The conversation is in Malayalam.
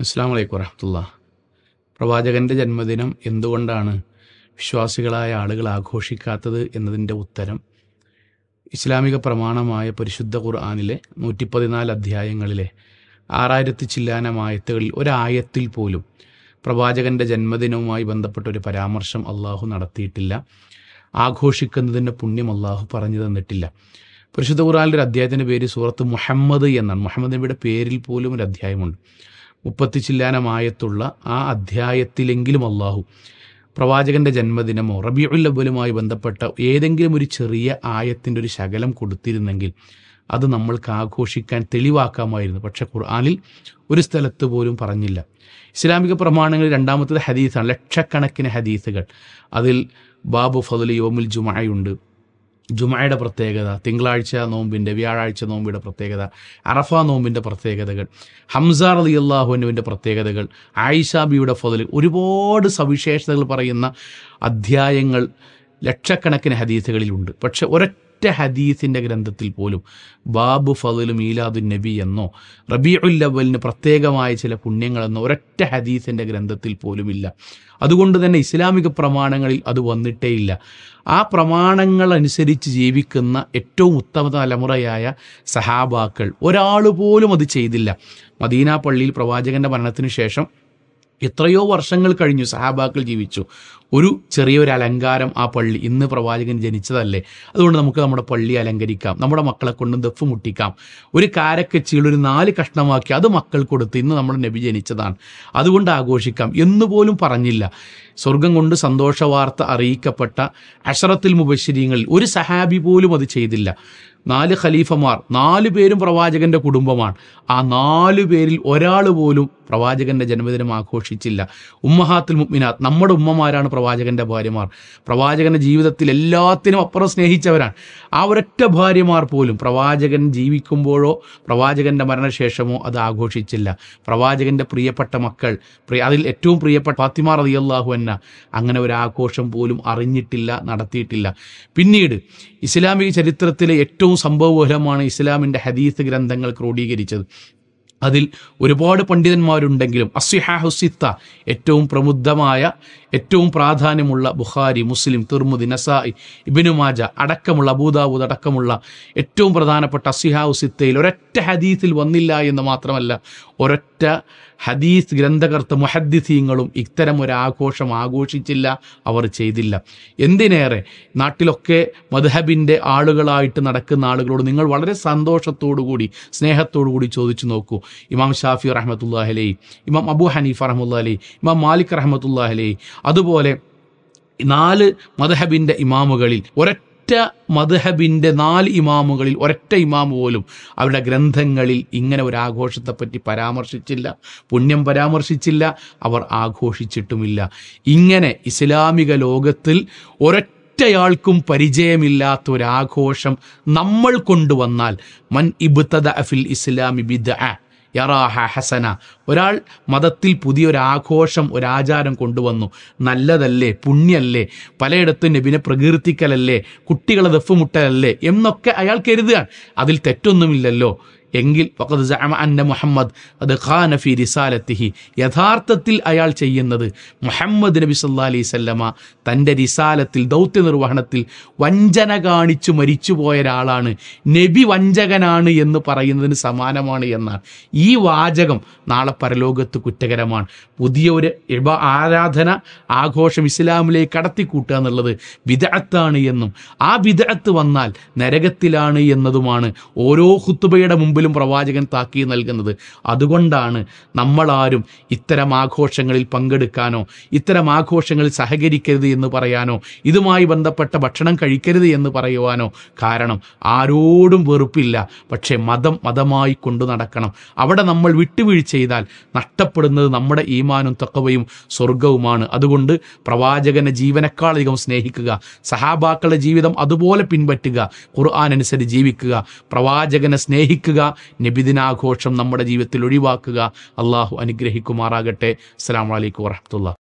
അസ്സലാമു അലൈക്കും വറഹ്മത്തുള്ളാഹി. പ്രവാചകൻ്റെ ജന്മദിനം എന്തുകൊണ്ടാണ് വിശ്വാസികളായ ആളുകൾ ആഘോഷിക്കാത്തത് എന്നതിൻ്റെ ഉത്തരം ഇസ്ലാമിക പ്രമാണമായ പരിശുദ്ധ ഖുർആനിലെ 114 അധ്യായങ്ങളിലെ 6000 ചില്ലാനം ആയത്തുകളിൽ ഒരായത്തിൽ പോലും പ്രവാചകൻ്റെ ജന്മദിനവുമായി ബന്ധപ്പെട്ട ഒരു പരാമർശം അള്ളാഹു നടത്തിയിട്ടില്ല. ആഘോഷിക്കുന്നതിൻ്റെ പുണ്യം അള്ളാഹു പറഞ്ഞു തന്നിട്ടില്ല. പരിശുദ്ധ ഖുർആനിലെ ഒരു അധ്യായത്തിൻ്റെ പേര് സൂറത്ത് മുഹമ്മദ് എന്നാണ്. മുഹമ്മദ് നബിയുടെ പേരിൽ പോലും ഒരു അധ്യായമുണ്ട്. 30 ചില്ലാനം ആയത്തുള്ള ആ അധ്യായത്തിലെങ്കിലും അള്ളാഹു പ്രവാചകൻ്റെ ജന്മദിനമോ റബീഉൽ അവ്വലുമായി ബന്ധപ്പെട്ട ഏതെങ്കിലും ഒരു ചെറിയ ആയത്തിൻ്റെ ഒരു ശകലം കൊടുത്തിരുന്നെങ്കിൽ അത് നമ്മൾക്ക് ആഘോഷിക്കാൻ തെളിവാക്കാമായിരുന്നു. പക്ഷേ ഖുർആനിൽ ഒരു സ്ഥലത്ത് പോലും പറഞ്ഞില്ല. ഇസ്ലാമിക പ്രമാണങ്ങളിൽ രണ്ടാമത്തത് ഹദീസാണ്. ലക്ഷക്കണക്കിന് ഹദീസുകൾ. അതിൽ ബാബു ഫദ്ലി യൗമുൽ ജുമഅയുണ്ട്. ജുമഅയുടെ പ്രത്യേകത, തിങ്കളാഴ്ച നോമ്പിൻ്റെ, വ്യാഴാഴ്ച നോമ്പിൻ്റെ പ്രത്യേകത, അറഫ നോമ്പിൻ്റെ പ്രത്യേകതകൾ, ഹംസ റളിയല്ലാഹു അൻഹുവിൻ്റെ പ്രത്യേകതകൾ, ആയിഷ ബിയുടെ ഫദ്ൽ, ഒരുപാട് സവിശേഷതകൾ പറയുന്ന അധ്യായങ്ങൾ ലക്ഷക്കണക്കിന് ഹദീസുകളിലുണ്ട്. പക്ഷെ ഒരൊറ്റ ഹദീസിൻ്റെ ഗ്രന്ഥത്തിൽ പോലും ബാബു ഫദ്ൽ മീലാദുൻ നബി എന്നോ റബീഉൽ അവ്വലിന് പ്രത്യേകമായ ചില പുണ്യങ്ങളെന്നോ ഒരൊറ്റ ഹദീസിൻ്റെ ഗ്രന്ഥത്തിൽ പോലുമില്ല. അതുകൊണ്ട് തന്നെ ഇസ്ലാമിക പ്രമാണങ്ങളിൽ അത് വന്നിട്ടേയില്ല. ആ പ്രമാണങ്ങൾ അനുസരിച്ച് ജീവിക്കുന്ന ഏറ്റവും ഉത്തമ തലമുറയായ സഹാബാക്കൾ ഒരാൾ പോലും അത് ചെയ്തില്ല. മദീന പള്ളിയിൽ പ്രവാചകൻ്റെ മരണത്തിന് ശേഷം എത്രയോ വർഷങ്ങൾ കഴിഞ്ഞു, സഹാബാക്കൾ ജീവിച്ചു. ഒരു ചെറിയൊരു അലങ്കാരം ആ പള്ളി, ഇന്ന് പ്രവാചകൻ ജനിച്ചതല്ലേ, അതുകൊണ്ട് നമുക്ക് നമ്മുടെ പള്ളി അലങ്കരിക്കാം, നമ്മുടെ മക്കളെ കൊണ്ട് ദഫ് മുട്ടിക്കാം, ഒരു കാരക്കച്ചിയിൽ ഒരു 4 കഷ്ണമാക്കി അത് മക്കൾ കൊടുത്ത് ഇന്ന് നമ്മുടെ നബി ജനിച്ചതാണ് അതുകൊണ്ട് ആഘോഷിക്കാം എന്നുപോലും പറഞ്ഞില്ല. സ്വർഗം കൊണ്ട് സന്തോഷ വാർത്ത അറിയിക്കപ്പെട്ട അശറത്തുൽ മുബശ്ശിരീങ്ങളിൽ ഒരു സഹാബി പോലും അത് ചെയ്തില്ല. 4 ഖലീഫമാർ, 4 പേരും പ്രവാചകൻ്റെ കുടുംബമാണ്. ആ 4 പേരിൽ ഒരാൾ പോലും പ്രവാചകൻ്റെ ജന്മദിനം ആഘോഷിച്ചില്ല. ഉമ്മഹാത്തുൽ മുഅ്മിനാത്ത്, നമ്മുടെ ഉമ്മമാരാണ് പ്രവാചകൻ്റെ ഭാര്യമാർ. പ്രവാചകൻ്റെ ജീവിതത്തിൽ എല്ലാത്തിനും അപ്പുറം സ്നേഹിച്ചവരാണ്. ആ ഒരൊറ്റ ഭാര്യമാർ പോലും പ്രവാചകൻ ജീവിക്കുമ്പോഴോ പ്രവാചകൻ്റെ മരണശേഷമോ അത് ആഘോഷിച്ചില്ല. പ്രവാചകൻ്റെ പ്രിയപ്പെട്ട മക്കൾ, അതിൽ ഏറ്റവും പ്രിയപ്പെട്ട ഫാത്തിമ റളിയല്ലാഹു അൻഹ അങ്ങനെ ഒരു ആഘോഷം പോലും അറിഞ്ഞിട്ടില്ല, നടത്തിയിട്ടില്ല. പിന്നീട് ഇസ്ലാമിക ചരിത്രത്തിലെ ഏറ്റവും സംഭവബഹുലമാണ് ഇസ്ലാമിൻ്റെ ഹദീസ് ഗ്രന്ഥങ്ങൾ ക്രോഡീകരിച്ചത്. അതിൽ ഒരുപാട് പണ്ഡിതന്മാരുണ്ടെങ്കിലും അസ്വിഹാഹു സിത്ത, ഏറ്റവും പ്രമുദ്ധമായ ഏറ്റവും പ്രാധാന്യമുള്ള ബുഖാരി, മുസ്ലിം, തിർമുദി, നസായി, ഇബ്നു മാജ അടക്കമുള്ള, അബൂദാവൂദ് അടക്കമുള്ള ഏറ്റവും പ്രധാനപ്പെട്ട അസ്വിഹാഹു സിത്തയിൽ ഒരൊറ്റ ഹദീസിൽ വന്നില്ല എന്ന് മാത്രമല്ല, ഒരൊറ്റ ഹദീസ് ഗ്രന്ഥകർത്ത മുഹദ്ദിസീങ്ങളും ഇത്തരം ഒരു ആഘോഷം ആഘോഷിച്ചില്ല, അവർ ചെയ്തില്ല. എന്തിനേറെ നാട്ടിലൊക്കെ മദ്ഹബിൻ്റെ ആളുകളായിട്ട് നടക്കുന്ന ആളുകളോട് നിങ്ങൾ വളരെ സന്തോഷത്തോടുകൂടി സ്നേഹത്തോടുകൂടി ചോദിച്ചു നോക്കൂ. ഇമാം ഷാഫി റഹ്മത്തുള്ളാഹി അലൈഹി, ഇമാം അബൂ ഹനീഫ റഹ്മത്തുള്ളാഹി അലൈഹി, ഇമാം മാലിക് റഹ്മത്തുള്ളാഹി അലൈഹി, അതുപോലെ 4 മദ്ഹബിൻ്റെ ഇമാമുകളിൽ ഒരൊറ്റ മദ്ഹബിൻ്റെ 4 ഇമാമുകളിൽ ഒരൊറ്റ ഇമാമ് പോലും അവരുടെ ഗ്രന്ഥങ്ങളിൽ ഇങ്ങനെ ഒരു ആഘോഷത്തെപ്പറ്റി പരാമർശിച്ചില്ല, പുണ്യം പരാമർശിച്ചില്ല, അവർ ആഘോഷിച്ചിട്ടുമില്ല. ഇങ്ങനെ ഇസ്ലാമിക ലോകത്തിൽ ഒരൊറ്റയാൾക്കും പരിചയമില്ലാത്ത ഒരാഘോഷം നമ്മൾ കൊണ്ടുവന്നാൽ, മൻ ഇബ്തദഅ ഫിൽ ഇസ്ലാമി ബിദ്അ യറാഹ ഹസന, ഒരാൾ മതത്തിൽ പുതിയൊരാഘോഷം, ഒരാചാരം കൊണ്ടുവന്നു, നല്ലതല്ലേ, പുണ്യല്ലേ, പലയിടത്തും നബിനെ പ്രകീർത്തിക്കലല്ലേ, കുട്ടികളെ ദഫ് മുട്ടലല്ലേ എന്നൊക്കെ അയാൾ കരുതുകയാണ്. അതിൽ തെറ്റൊന്നുമില്ലല്ലോ. എങ്കിൽ ഫഖദ് സഅമ അന്ന മുഹമ്മദ് ഖദ് ഖാന ഫീ റിസാലത്തിഹി, യഥാർത്ഥത്തിൽ അയാൾ ചെയ്യുന്നത് മുഹമ്മദ് നബി സല്ലല്ലാഹു അലൈഹി വസല്ലമ തൻ്റെ റിസാലത്തിൽ, ദൗത്യ നിർവഹണത്തിൽ വഞ്ചന കാണിച്ചു മരിച്ചുപോയ ഒരാളാണ്, നബി വഞ്ചകനാണ് എന്ന് പറയുന്നതിന് സമാനമാണ് എന്നാണ്. ഈ വാചകം നാളെ പരലോകത്ത് കുറ്റകരമാണ്. പുതിയൊരു ആരാധന ആഘോഷം ഇസ്ലാമിലേക്ക് കടത്തിക്കൂട്ടുക എന്നുള്ളത് ബിദ്അത്താണ് എന്നും ആ ബിദ്അത്ത് വന്നാൽ നരകത്തിലാണ് എന്നതുമാണ് ഓരോ ഖുത്ബയുടെ മുമ്പിലും പ്രവാചകൻ താക്കീത് നൽകുന്നത്. അതുകൊണ്ടാണ് നമ്മളാരും ഇത്തരം ആഘോഷങ്ങളിൽ പങ്കെടുക്കാനോ ഇത്തരം ആഘോഷങ്ങളിൽ സഹകരിക്കരുത് എന്ന് പറയാനോ ഇതുമായി ബന്ധപ്പെട്ട ഭക്ഷണം കഴിക്കരുത് എന്ന് പറയുവാനോ കാരണം ആരോടും വെറുപ്പില്ല. പക്ഷേ മതമായി കൊണ്ടു നടക്കണം. അവിടെ നമ്മൾ വിട്ടുവീഴ്ച ചെയ്താൽ നഷ്ടപ്പെടുന്നത് നമ്മുടെ ഈമാനും തഖ്വയും സ്വർഗവുമാണ്. അതുകൊണ്ട് പ്രവാചകനെ ജീവനേക്കാളധികം സ്നേഹിക്കുക, സഹാബാക്കളുടെ ജീവിതം അതുപോലെ പിൻപറ്റുക, ഖുർആൻ അനുസരിച്ച് ജീവിക്കുക, പ്രവാചകനെ സ്നേഹിക്കുക, നബിദിനാഘോഷം നമ്മുടെ ജീവിതത്തിൽ ഒഴിവാക്കുക. അള്ളാഹു അനുഗ്രഹിക്കുമാറാകട്ടെ. അസ്സലാമു അലൈക്കും വറഹ്മത്തുള്ളാഹി.